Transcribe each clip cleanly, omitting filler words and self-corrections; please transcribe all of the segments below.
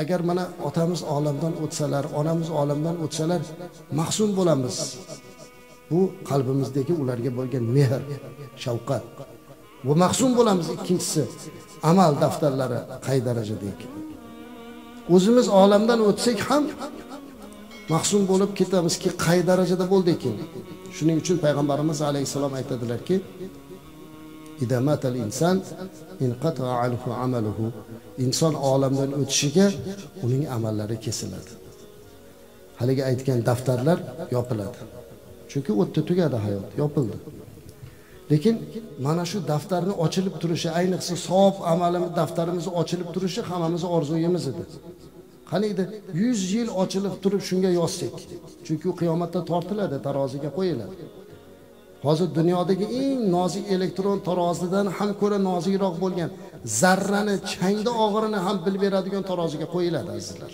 agar mana otamiz olamdan o'tsalar, onamiz olamdan o'tsalar, mahzun bo'lamiz. Bu qalbimizdagi ularga bo'lgan mehr, shafqat. Bu mahzun bo'lamiz. Ikkinchisi, amal daftarlari qay darajada ekan. O'zimiz olamdan o'tsak ham mahzun bo'lib ketamizki, qay darajada bo'ldi ekan. Shuning uchun payg'ambarimiz alayhisalom aytadilarki, idamatal inson inqata'a anhu amaluhu. Inson olamdan o'tishiga uning amallari kesiladi. Haligi aytgan daftarlar yopiladi. Chunki o'tdi, tugadi hayot, yopildi. Lekin mana shu daftarni ochilib turishi, ayniqsa savob amalimiz daftarimiz ochilib turishi hammamiz orzuyimiz edi. Qani edi 100 yil ochilib turib shunga yozsak. Chunki u qiyomatda tortiladi, taroziga qo'yiladi. Hozir dunyodagi eng nozik elektron tarozidan ham ko'ra nozikroq bo'lgan zarrani, changda og'irini ham bilib beradigan taroziga qo'yiladi, azizlar.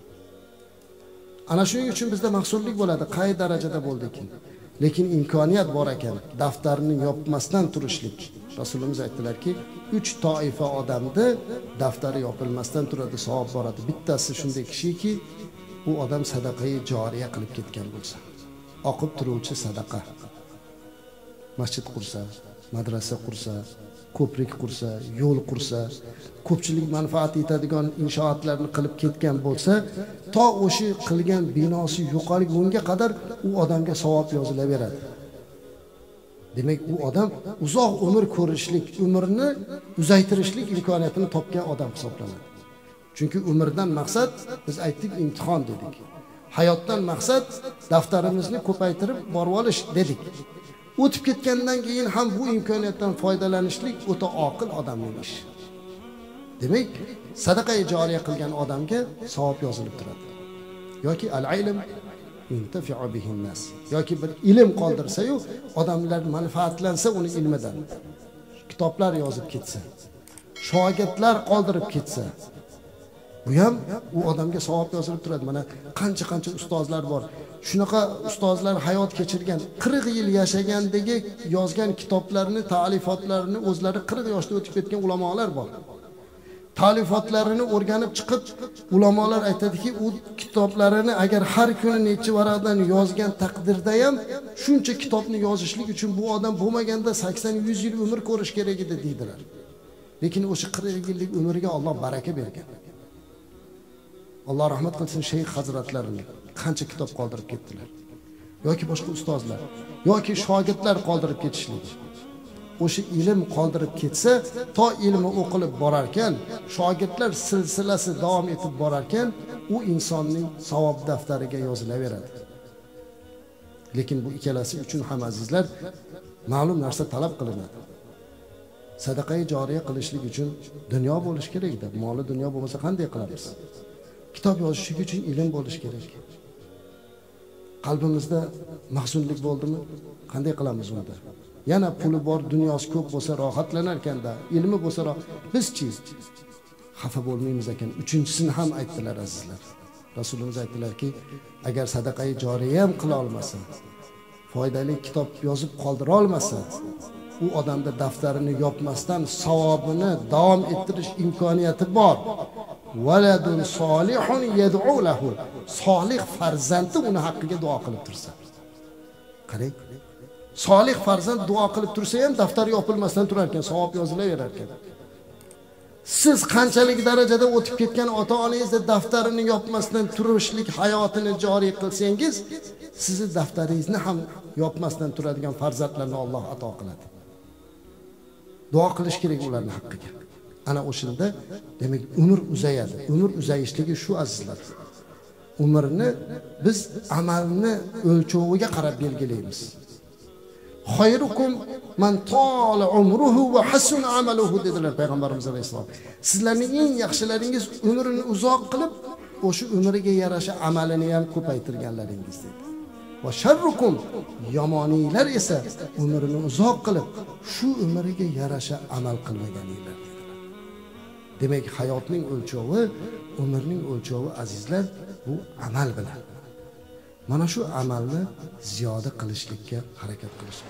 Ana shuning uchun bizda mahsullik bo'ladi, qay darajada bo'ldi ekan. Lekin imkoniyat bor ekan, daftarni yopmasdan turishlik. Rasulimiz aytdilarki, 3 toifa odamni daftari yopilmasdan turadi, savob boradi. Bittasi shunday kishiki, u odam sadaqai joriya qilib ketgan bo'lsa, oqib turuvchi sadaqa. Masjid qursa, madrasa qursa, ko'prik qursa, yo'l qursa, ko'pchilik manfaat yetadigan inshootlarni qilib ketgan bo'lsa, to o'sha qilgan binosi yo'qolgunga qadar u odamga savob yozilaveradi. Demak, u odam uzoq umr ko'rishlik, umrni uzaytirishlik imkoniyatini topgan odam hisoblanadi. Chunki umrdan maqsad, biz aytdik, imtihon dedik. Hayotdan maqsad daftarimizni ko'paytirib borib olish dedik. O'tib ketgandan keyin ham bu imkoniyatdan foydalanishlik o'ta oqil odamning ishi. Demak, sadaqa joriya qilgan odamga savob yozilib turadi. Yoki al-ilm intafi'u bihin nas. Yoki bir ilm qoldirsa-yu, odamlar manfaatlansa uni ilmidan. Kitoblar yozib ketsa, shogirdlar qoldirib ketsa, bu ham u odamga savob yozilib turadi. Mana qancha ustozlar bor. Shunaqa ustozlar hayot kechirgan, 40 yil yashagandagi yozgan kitoblarini, ta'lifotlarini o'zlari 40 yoshda o'tib ketgan ulamolar bor. Ta'lifotlarini o'rganib chiqib, ulamolar aytadiki, u kitoblarini agar har kuni necha varaqdan yozgan taqdirda ham shuncha kitobni yozishlik uchun bu odam bo'lmaganda 80-100 yil umr ko'rish kerak edi deydilar. Lekin o'sha 40 yillik umriga Alloh baraka bergan. Alloh rahmat qilsin shayx hazratlarini. Qancha kitob qoldirib ketdilar. Yoki boshqa ustozlar, yoki shogirdlar qoldirib ketishlik. O'sha ilm qoldirib ketsa, to ilmi o'qilib borarkan, shogirdlar silsilasi davom etib borarkan, u insonning savob daftariga yozilaveradi. Lekin bu ikkalasi uchun ham azizlar, ma'lum narsa talab qilinadi. Sadaqai joriya qilishlik uchun dunyo bo'lish kerak edi. Moli dunyo bo'lmasa qanday qilamiz? Kitob yozishlik uchun ilm bo'lish kerak. Qalbimizda mahzunlik bo'ldimi? Qanday qilamiz unda? Yana puli bor, dunyosi ko'p bo'lsa rohatlanar ekanda, ilmi bo'lsa bizchi xafa bo'lmaymiz ekan. Uchinchisini ham aytdilar azizlar. Rasulimiz aytdilarki, agar sadaqai joriya ham qila olmasa, foydali kitob yozib qoldira olmasa, u odamda daftarini yopmasdan savobini davom ettirish imkoniyati bor. Waladun solihun yad'u lahu. Solih farzandi uni haqqiga duo qilib tursa. Qarang. Solih farzand duo qilib tursa ham daftari yopilmasdan turar ekan, savob yozilaverar ekan. Siz qanchalik darajada o'tib ketgan ota-onangizni daftarini yopmasdan turishlik hayotini joriy qilsangiz, sizni daftaringizni ham yopmasdan turadigan farzandlarni Alloh ato qiladi. Duo qilish kerak ularning haqqiga. Ana o'shanda demak umr uzayadi. Umr uzayishligi shu azizlar. Umrni biz amalni o'lchoviga qarab belgilaymiz. Xayrukum man tala umruhu va hasuna amaluhu dedilar payg'ambarimiz alayhisalom. Sizlarning eng yaxshilaringiz umrini uzoq qilib, o'sha umriga yarasha amalini ham ko'paytirganlaringiz dedi. Va sharrukum yomoninglar esa umrini uzoq qilib, shu umriga yarasha amal qilmaganinglar dedilar. Demak, hayotning o'lchovi, umrning o'lchovi azizlar, bu amal bilan. Mana shu amalni ziyoda qilishlikka harakat qilishimiz.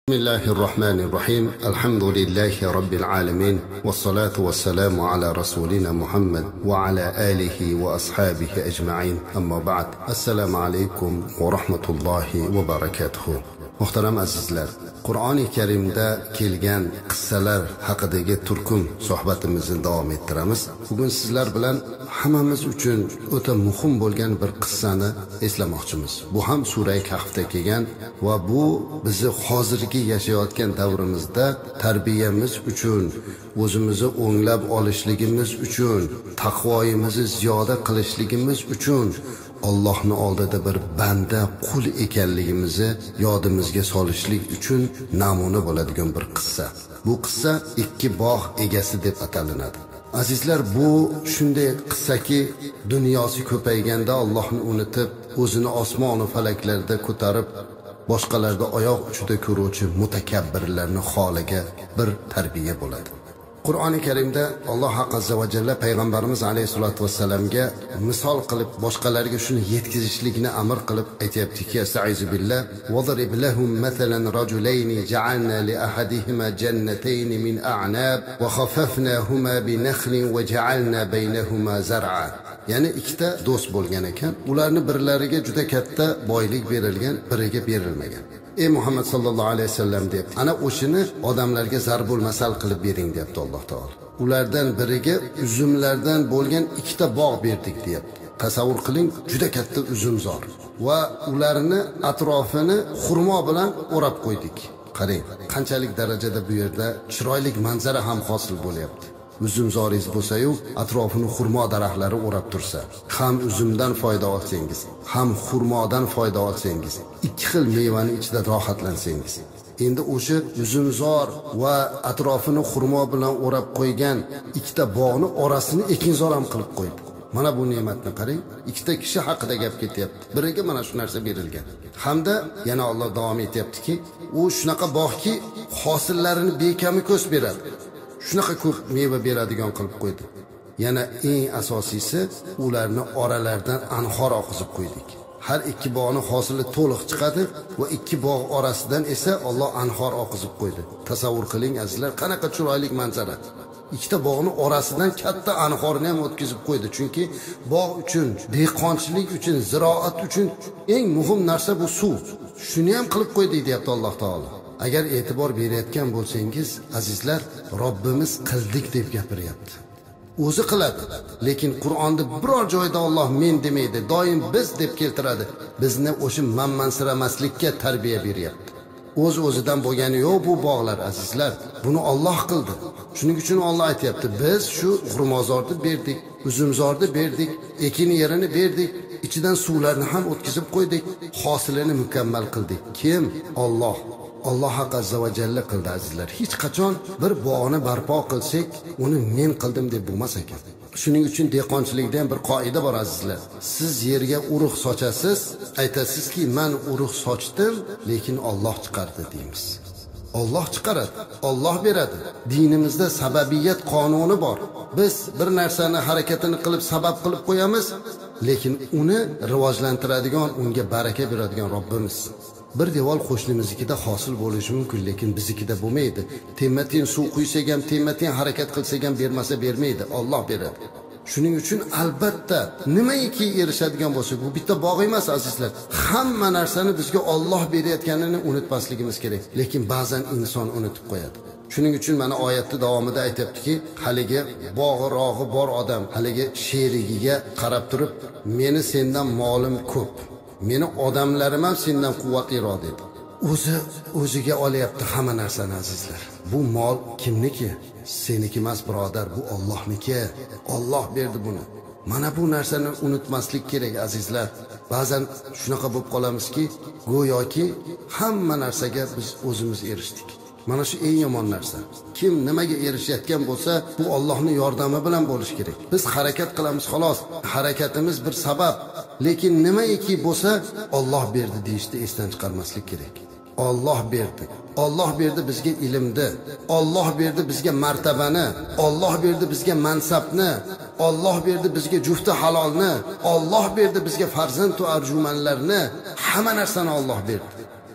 بسم الله الرحمن الرحيم الحمد لله رب العالمين والصلاة والسلام على رسولنا محمد وعلى آله وأصحابه أجمعين أما بعد السلام عليكم ورحمة الله وبركاته. Muhtaram azizlar, Qur'oni Karimda kelgan qissalar haqidagi turkum suhbatimizni davom ettiramiz. Bugun sizlar bilan hammamiz uchun o'ta muhim bo'lgan bir qissani eslamoqchimiz. Bu ham Sura Kahfda kelgan va bu bizni hozirgi yashayotgan davrimizda tarbiyamiz uchun, o'zimizni o'nglab olishligimiz uchun, taqvoyimizni ziyoda qilishligimiz uchun Allohning oldida bir banda qul ekanligimizni yodimizga solishlik uchun namuna bo'ladigan bir qissa. Bu qissa ikki bog' egasi deb atalinadi. Azizlar, bu shunday qissaki, dunyosi ko'payganda Allohni unutib, o'zini osmon va falaklarda ko'tarib, boshqalarda oyoq uchida ko'ruvchi mutakabbirlarning holiga bir tarbiya bo'ladi. Qur'oni Karimda Alloh azza va jalla payg'ambarimiz alayhisolatu vassalamga misol qilib boshqalarga shuni yetkazishlikni amr qilib aytayaptiki: "Estaizu billah, wadrib lahum mathalan rajulayn ja'alna li ahadihima jannatayn min a'nab wa khafafnahuma bi nakhlin wa ja'alna baynahuma zar'a." Ya'ni ikkita do'st bo'lgan ekan, ularni birlariga juda katta boylik berilgan, biriga berilmagan. Ey Muhammad sallallohu alayhi vasallam deb, ana o'shini odamlarga zarbul masal qilib bering deyapti Alloh taolo. Ulardan biriga uzumlardan bo'lgan ikkita bog' berdik deyapti. Tasavvur qiling, juda katta uzumzor va ularni atrofini xurmo bilan o'rab qo'ydik. Qarang, qanchalik darajada bu yerda chiroyli manzara ham hosil bo'lyapti. Uzumzoringiz bo'lsa-yu, atrofini xurmo daraxtlari o'rab tursa, ham uzumdan foyda olsangiz, ham xurmodan foyda olsangiz, ikki xil mevani ichida rohatlansangiz. Endi o'sha uzumzor va atrofini xurmo bilan o'rab qo'ygan ikkita bog'ni orasini ekinzor ham qilib qo'ydi. Mana bu ne'matni qarang, ikkita kishi haqida gap ketyapti. Biriga mana shu narsa berilgan. Hamda yana Alloh davom etyaptiki, u shunaqa bog'ki, hosillarini bekami ko'z beradi. Shunaqa ko'p meva beradigan qilib qo'ydi. Yana eng asosiysi, ularni oralaridan anhor oqizib qo'ydik. Har ikki bog'ning hosili to'liq chiqadi va ikki bog' orasidan esa Alloh anhor oqizib qo'ydi. Tasavvur qiling azizlar, qanaqa chiroyli manzara. Ikkita bog'ning orasidan katta anhorni ham o'tkazib qo'ydi. Chunki bog' uchun, dehqonchilik uchun, ziroat uchun eng muhim narsa bu suv. Shuni ham qilib qo'ydi deyapti Alloh taolo. Agar e'tibor berayotgan bo'lsangiz, azizlar, Robbimiz qildik deb gapiryapti. O'zi qiladi, lekin Qur'onda biror joyda Alloh men demaydi, doim biz deb keltiradi. Bizni o'sha manmansiramaslikka tarbiya beryapti. O'z-o'zidan bo'lgani yo'q bu bog'lar, azizlar. Buni Alloh qildi. Shuning uchun Alloh aytayapti, biz shu xurmozorni berdik, uzumzorni berdik, ekin yerini berdik, ichidan suvlarni ham o'tkazib qo'ydik, hosilini mukammal qildik. Kim? Alloh. Alloh azza va jalla qildi azizlar. Hech qachon bir bog'ni barpo qilsak, uni men qildim deb bo'lmas ekan. Shuning uchun dehqonchilikda ham bir qoida bor azizlar. Siz yerga urug' sochasiz, aytasizki, men urug' sochdim, lekin Alloh chiqardi deymiz. Alloh chiqaradi, Alloh beradi. Dinimizda sababiyat qonuni bor. Biz bir narsani harakatini qilib sabab qilib qo'yamiz, lekin uni rivojlantiradigan, unga baraka beradigan Robbimiz. Bir devor qo'shnimiznikida hosil bo'lishi mumkin, lekin biznikida bo'lmaydi. Temma-ten suv quysak ham, temma-ten harakat qilsak ham bermasa bermaydi, Alloh beradi. Shuning uchun albatta nimaiki erishadigan bo'lsa, bu bitta bog' emas azizlar. Hamma narsani bizga Alloh berayotganini unutmasligimiz kerak, lekin ba'zan inson unutib qo'yadi. Shuning uchun mana oyatning davomida aytibdiki, haligi bog'irog'i bor odam haligi sherigiga qarab turib, meni sendan molim ko'p, meni odamlarim ham sendan quvvatliroq dedi. O'ziga olyapti hamma narsani azizlar. Bu mol kimniki? Seniki emas birodar, bu Allohniki. Alloh berdi buni. Mana bu narsani unutmaslik kerak azizlar. Ba'zan shunaqa bo'lib qolamizki, go'yoki hamma narsaga biz o'zimiz erishdik. Mana shu eng yomon narsa. Kim nimaga erishayotgan bo'lsa, bu Allohning yordami bilan bo'lishi kerak. Biz harakat qilamiz xolos. Harakatimiz bir sabab, lekin nimaiki bo'lsa, Alloh berdi deyishni esdan chiqarmaslik kerak. Alloh berdi. Alloh berdi bizga ilmni. Alloh berdi bizga martabani. Alloh berdi bizga mansabni. Alloh berdi bizga jufti halolni. Alloh berdi bizga farzand va arjumanlarni. Hamma narsani Alloh berdi.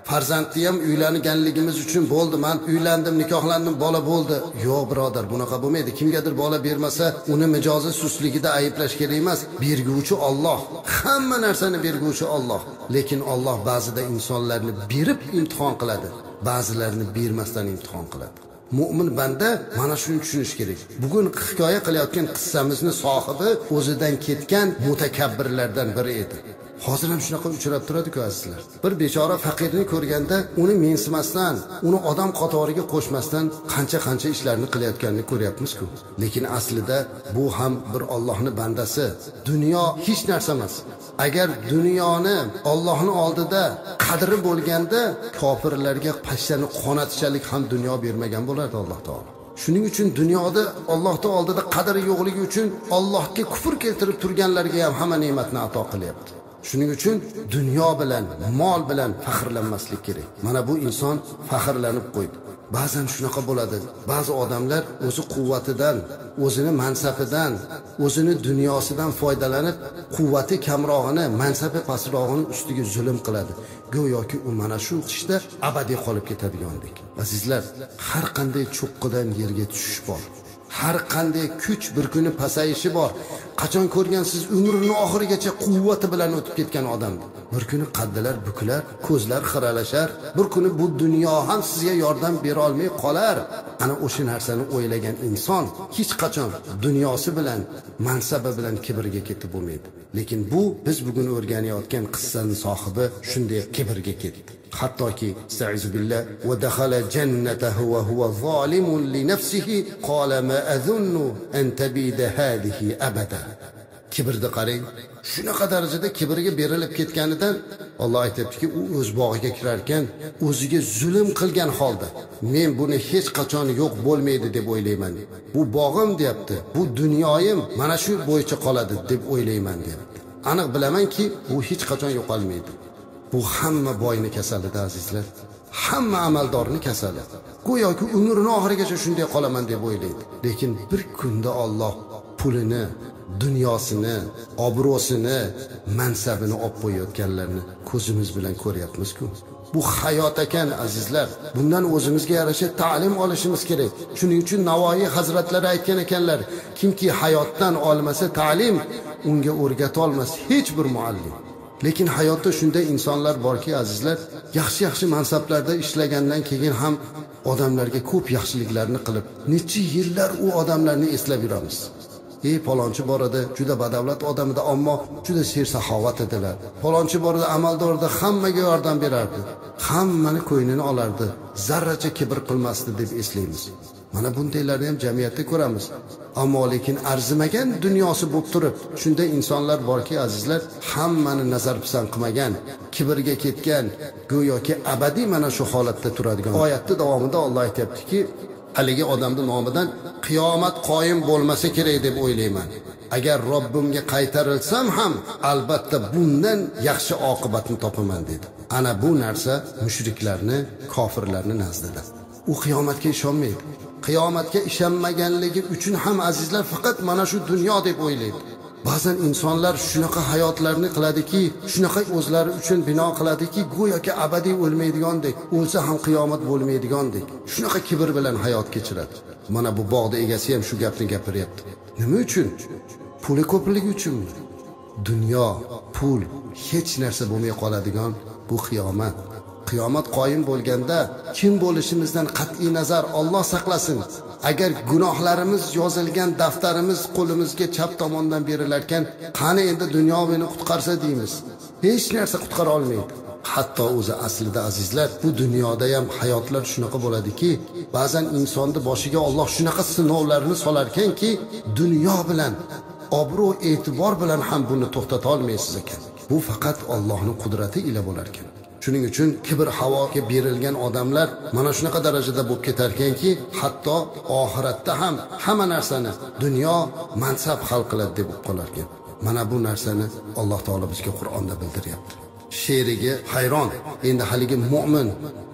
farzandni ham uylanganligimiz uchun bo'ldi, men uylandim, nikohlandim, bola bo'ldi. Yo'q birodar, bunaqa bo'lmaydi. Kimgadir bola bermasa, uni mijozi susligida ayblash kerak emas. Berguvchi Alloh. Hamma narsani berguvchi Alloh. Lekin Alloh ba'zida insonlarni berib imtihon qiladi, ba'zilarini bermasdan imtihon qiladi. Mu'min banda mana shuni tushunish kerak. Bugun hikoya qilayotgan qissamizni sohibi o'zidan ketgan mutakabbirlardan biri edi. Hozir ham shunaqa uchrab turadi-ku azizlar. Bir bechora faqirni ko'rganda uni mensimasdan, uni odam qatoriga qo'shmasdan qancha ishlarni qilayotganini ko'ryapmiz-ku. Lekin aslida bu ham bir Allohning bandasi. Dunyo hech narsa emas. Agar dunyoni Allohning oldida qadri bo'lganda, kofirlarga pashshani qonatishalik ham dunyo bermagan bo'lardi Alloh taolo. Shuning uchun dunyoda Allohning oldida qadri yo'qligi uchun Allohga kufr keltirib turganlarga ham hamma ne'matni ato qilyapti. Shuning uchun dunyo bilan, mol bilan faxrlanmaslik kerak. Mana bu inson faxrlanib qo'ydi. Ba'zan shunaqa bo'ladi. Ba'zi odamlar o'zi quvvatidan, o'zini mansabidan, o'zini dunyosidan foydalanib, quvvati kamrog'ini, mansabi pastrog'ini ustiga zulm qiladi. Go'yoki u mana shu ishda abadiy qolib ketadigandek. Azizlar, har qanday cho'qqidan yerga tushish bor. Har qanday kuch bir kuni pasayishi bor. Qachon ko'rgansiz umrining oxirigacha quvvati bilan o'tib ketgan odam. Bir kuni qaddilar bukilar, ko'zlar xiralashar. Bir kuni bu dunyo ham sizga yordam bera olmay qolar. Ana o'sha narsani o'ylagan inson hech qachon dunyosi bilan, mansabi bilan kibrga ketib bo'lmaydi. Lekin bu biz bugun o'rganayotgan qissaning sohibi shunday kibrga ketdi. Hattoki estaizu billah va dakhala jannatahu va huwa zolimun li nafsihi qala ma azunnu an tabida hadhihi abada. Kibrni qarang. Shunaqa darajada kibrga berilib ketganidan Alloh aytibdiki, u o'z bog'iga kirar ekan, o'ziga zulm qilgan holda, men buni hech qachon yo'q bo'lmaydi deb o'ylayman. Bu bog'im deyapti, bu dunyoyim mana shu bo'yicha qoladi deb o'ylayman deyapti. Aniq bilamanki, bu hech qachon yo'qolmaydi. Bu hamma boyni kasalida azizlar. Hamma amaldorning kasali. Go'yoki umrining oxirigacha shunday qolaman deb o'ylaydi. Lekin bir kunda Alloh pulini, dunyosini, obro'sini, mansabini olib qo'yayotganlarni ko'zimiz bilan ko'ryapmiz-ku. Bu hayot ekan azizlar. Bundan o'zimizga yarasha ta'lim olishimiz kerak. Shuning uchun Navoiy hazratlari aytgan ekanlar, kimki hayotdan olmasa ta'lim, unga o'rgata olmas hech bir muallim. Lekin hayotda shunday insonlar borki azizlar, yaxshi mansablarda ishlagandan keyin ham odamlarga ko'p yaxshiliklarni qilib, necha yillar u odamlarni eslab yuramiz. Palonchi bor edi, juda badavlat odam edi, ammo juda ser-saxovat edilar. Palonchi bor edi, amaldor edi, hammaga yordam berardi. Hammani ko'ynini olardi, zarracha kibr qilmasdi deb eslaymiz. Mana bundaylarni ham jamiyatda ko'ramiz. Ammo lekin arzimagan dunyosi bo'lib turib, shunday insonlar borki azizlar, hammani nazar pisand qilmagan, kibrga ketgan, go'yoki abadiy mana shu holatda turadigan. Oyatning davomida Alloh aytibdiki, haligi odamning nomidan qiyomat qoyim bo'lmasa kerak deb o'ylayman. Agar Robbimga qaytarilsam ham albatta bundan yaxshi oqibatni topaman dedi. Ana bu narsa mushriklarni, kofirlarni nazdida. U qiyomatga ishonmaydi. Qiyomatga ishonmaganligi uchun ham azizlar faqat mana shu dunyo deb o'ylaydi. Ba'zan insonlar shunaqa hayotlarni qiladiki, shunaqa o'zlari uchun bino qiladiki, go'yoki abadiy o'lmaydigandek, o'lsa ham qiyomat bo'lmaydigandek. Shunaqa kibr bilan hayot kechiradi. Mana bu bog'da egasi ham shu gapni gapiryapti. Nima uchun? Puli ko'pligi uchunmi? Dunyo, pul hech narsa bo'lmay qoladigan bu qiyomat. Qiyomat qoyim bo'lganda kim bo'lishimizdan qat'iy nazar Alloh saqlasin. Agar gunohlarimiz yozilgan daftarimiz qo'limizga chap tomondan berilarkan, qani endi dunyo meni qutqarsa deymiz. Hech narsa qutqara olmaydi. Hatto o'zi aslida azizlar, bu dunyoda ham hayotlar shunaqa bo'ladiki, ba'zan insonni boshiga Alloh shunaqa sinovlarni solar ekanki, dunyo bilan, obro' e'tibor bilan ham buni to'xtata olmaysiz ekan. Bu faqat Allohning qudrati ila bo'lar ekan. Shuning uchun kibr havoga berilgan odamlar mana shunaqa darajada bo'lib ketar ekanki, hatto oxiratda ham hamma narsani dunyo, mansab hal qiladi deb qo'lar ekan. Mana bu narsani Alloh taolo bizga Qur'onda bildiryapti. She'riga hayron. Endi haligi mu'min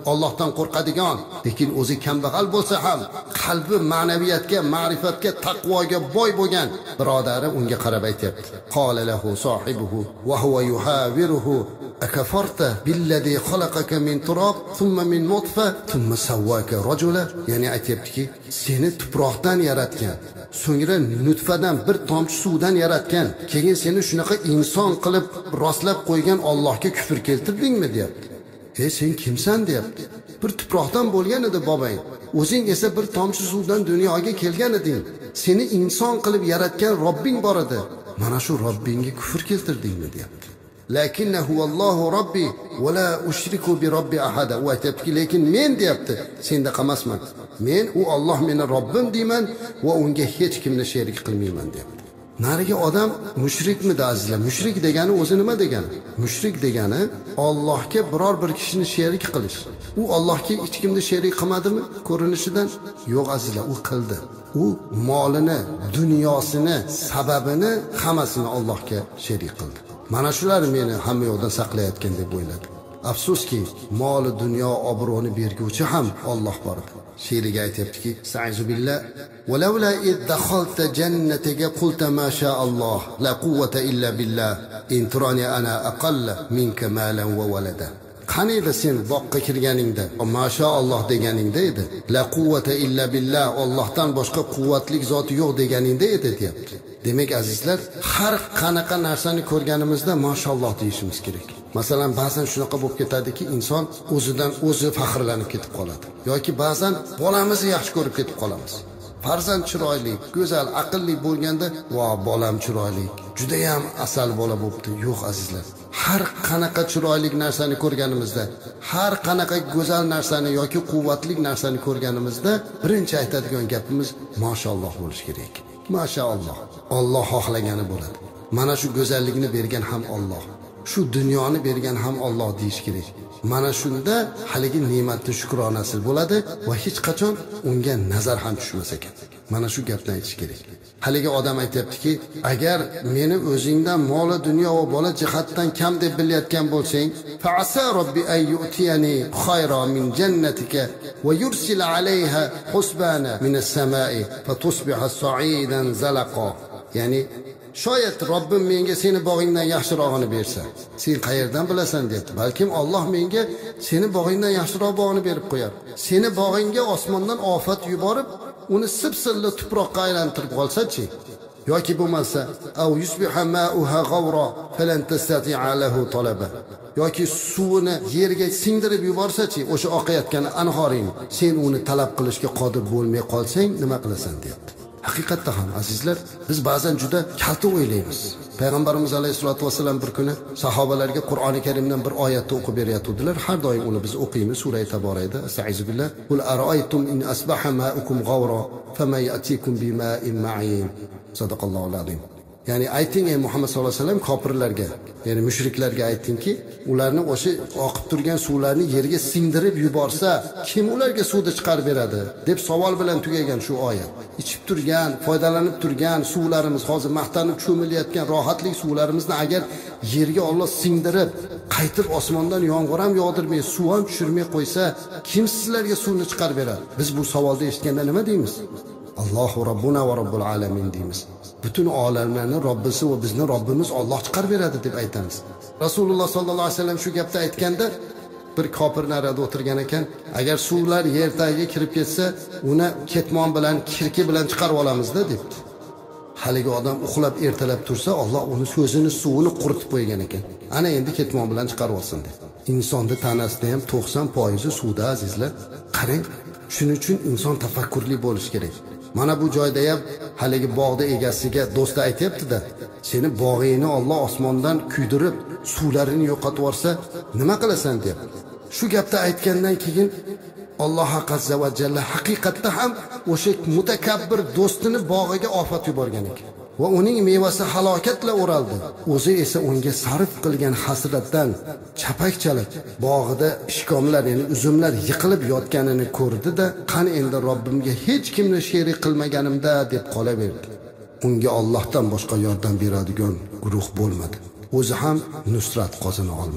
Allohdan qo'rqadigan, lekin o'zi kambag'al bo'lsa ham qalbi ma'naviyatga, ma'rifatga, taqvoga boy bo'lgan birodari unga qarab aytibdi. Qala lahu sohibuhu wa huwa yuhawiruhu akafarta billazi khalaqaka min turab thumma min nutfa thumma sawwaka rajula. Ya'ni aytibdiki, seni tuproqdan yaratgan, so'ngra nutfadan bir tomchi suvdan yaratgan, keyin seni shunaqa inson qilib rostlab qo'ygan Allohga kufr keltirdingmi deyapti. Sen kimsan deyapti. Bir tuproqdan bo'lgan edi bobang. O'zing esa bir tomchi suvdan dunyoga kelgan eding. Seni inson qilib yaratgan Robbing bor edi. Mana shu Robbingga kufr keltirdingmi deyapti. Lakinnahu Allohu Robbi va la ushriku bi robbi ahada. U aytibdi, lekin men deyapti, senda qamasman. Men u Alloh meni Robbim deyman va unga hech kimni sherik qilmayman deyapti. Nariga odam mushrikmidi azizlar? Mushrik degani o'zi nima degani? Mushrik degani Allohga biror bir kishini sherik qilish. U Allohga hech kimni sherik qilmadimi ko'rinishidan? Yo'q azizlar, u qildi. U molini, dunyosini, sababini hammasini Allohga sherik qildi. Mana shular meni hamma yo'qdan saqlayotgan deb o'yladi. Afsuski, moli, dunyo, obro'ni berguvchi ham Alloh bor. She'riga aytibdiki, Sa'zu billah va laula id dakhalta jannatiga qulta ma sha Alloh la quwwata illa billah in turani ana aqalla minka malan va walada. Qaniydi sen boqqa kirganingda, masha Alloh deganingda edi. La quwwata illa billah, Allohdan boshqa quvvatli zoti yo'q deganingda edi deyapti. Demak azizlar, har qanaqa narsani ko'rganimizda mashalloh deyishimiz kerak. Masalan, ba'zan shunaqa bo'lib ketadiki, inson o'zidan o'zi faxrlanib ketib qoladi. Yoki ba'zan bolamizni yaxshi ko'rib ketib qolamiz. Farzand chiroyli, go'zal, aqlli bo'lganda, "Va, bolam chiroyli, juda ham asal bola bo'pti." Yo'q azizlar. Har qanaqa chiroyli narsani ko'rganimizda, har qanaqa go'zal narsani yoki quvvatli narsani ko'rganimizda, birinchi aytadigan gapimiz mashalloh bo'lishi kerak. Mashalloh. Alloh xohlagani bo'ladi. Mana shu go'zallikni bergan ham Alloh. Shu dunyoni bergan ham Alloh deyish kerak. Mana shunda haligi ne'matni shukronasi bo'ladi va hech qachon unga nazar ham tushmas ekan. Mana shu gapni aytish kerak. Haligi odam aytibdiki, agar meni o'zingdan moli, dunyo va bola jihatdan kam deb bilayotgan bo'lsang, fa asa robbi ay yu'tiyani khayra min jannatika va yursil alayha husbana min as-sama'i fa tusbiha sa'idan zalaqa. Ya'ni shoyat Robbim menga seni bog'ingdan yaxshirog'ini bersa, sen qayerdan bilasan debdi. Balkim Alloh menga seni bog'ingdan yaxshiroq bog'ini berib qo'yar. Seni bog'ingga osmondan ofat yuborib, uni sipsilli tuproqqa aylantirib qolsa-chi? Yoki bo'lmasa, aw yusbiha ma'uha g'awra falan tastati'a lahu talaba. Yoki suvini yerga singdirib yuborsa-chi, o'sha oqayotgan anhoring, sen uni talab qilishga qodir bo'lmay qolsang, nima qilasan deyapti. Haqiqatda ham azizlar, biz ba'zan juda kalta o'ylaymiz. Payg'ambarimiz alayhisolatu vasallam bir kuni sahobalarga Qur'oni Karimdan bir oyatni o'qib berayotdilar. Har doim uni biz o'qiymiz surah Taborayda. Astagfiru billah. Qul ara'aytum in asbaha ma'ukum g'awra fama ya'tikum bima'in ma'in. Sadaqallohul azim. Ya'ni ayting ey Muhammad sollallohu alayhi vasallam kofirlarga, ya'ni mushriklarga aytingki, ularni o'sha oqib turgan suvlarni yerga singdirib yuborsa, kim ularga suvni chiqarib beradi deb savol bilan tugagan shu oyat. Ichib turgan, foydalanib turgan suvlarimiz, hozir maqtanib cho'milayotgan rohatli suvlarimizni agar yerga Alloh singdirib, qaytib osmondan yomg'ir ham yog'dirmay, suv ham tushirmay qo'ysa, kim sizlarga suvni chiqarib beradi? Biz bu savolni eshitganda nima deymiz? Allohu Robbuna va Robbul alamin deymiz. Bütün olamlarning Robbisi va bizni Robbimiz Alloh chiqarib beradi deb aytamiz. Rasululloh sollallohu alayhi vasallam shu gapni aytganda bir kofir narada o'tirgan ekan, agar suvlar yer tagiga kirib ketsa, uni ketmon bilan, kirki bilan chiqarib olamizda debdi. Haligi odam uxlab ertalab tursa, Alloh uni so'zini, suvini quritib qo'ygan ekan. Ana endi ketmon bilan chiqarib olsin deb. Insonning tanasida ham 90% suvda azizlar. Qarang, shuning uchun inson tafakkurli bo'lish kerak. Mana bu joyda ham haligi bog'da egasiga do'sti aytibdi-da, seni bog'ingni Alloh osmondan kuydirib, suvlarini yo'qotib yorsa, nima qilasan deb. Shu gapni aytgandan keyin Alloh azza va jalla haqiqatda ham o'sha mutakabbir do'stini bog'iga ofat yuborgan ekan. Va uning mevasi halokatla o'raldi. O'zi esa unga sarf qilgan hasratdan chapak chalib, bog'ida ishkomlar, ya'ni uzumlar yiqilib yotganini ko'rdi-da, qani endi Robbimga hech kimni sherik qilmaganimda deb qolaverdi. Unga Allohdan boshqa yordam beradigan guruh bo'lmadi. O'zi ham nusrat qozona olmadi.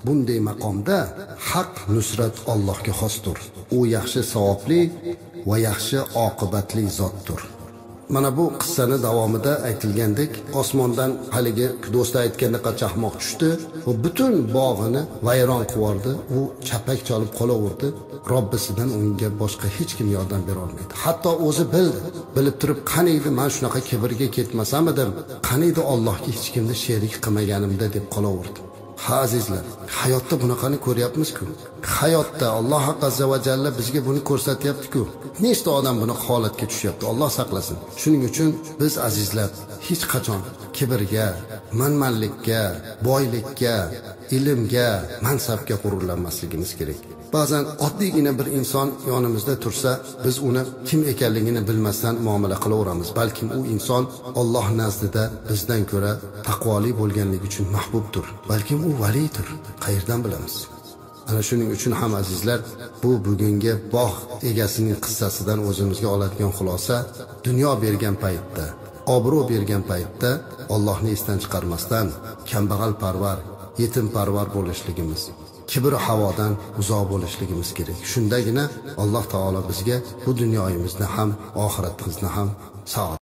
bunday maqomda haq nusrat Allohga xosdir. U yaxshi savobli va yaxshi oqibatli zotdir. Mana bu qissani davomida aytilgandek, osmondan haligi do'sti aytgandek chaqmoq tushdi va butun bog'ini vayron qildi. U chapak chalib qolaverdi. Robbisidan unga boshqa hech kim yordam bera olmaydi. Hatto o'zi bilib turib, qaniydi men shunaqa kibrga ketmasamidim, qaniydi Allohga hech kimni sherik qilmaganimda deb qolaverdi. Ha azizlar, hayotda bunaqani ko'ryapmiz-ku. Hayotda Alloh azza va jalla bizga buni ko'rsatyapti-ku. Nechta odam buni holatga tushyapti, Alloh saqlasin. Shuning uchun biz azizlar hech qachon kibrga, manmanlikka, boylikka, ilmga, mansabga g'ururlanmasligimiz kerak. Ba'zan oddiygina bir inson yonimizda tursa, biz uni kim ekanligini bilmasdan muomala qilaveramiz. Balkim u inson Alloh nazdida bizdan ko'ra taqvoli bo'lganligi uchun mahbubdir. Balkim u validir. Qayerdan bilamiz? Ana shuning uchun ham azizlar, bu bugungi bog' egasining qissasidan o'zimizga oladigan xulosa, dunyo bergan paytda, obro' bergan paytda Allohni esdan chiqarmasdan kambag'al parvar, yetim parvar bo'lishligimiz, kibr havodan uzoq bo'lishligimiz kerak. Shundagina Alloh taolo bizga bu dunyoyimizni ham, oxiratimizni ham saodat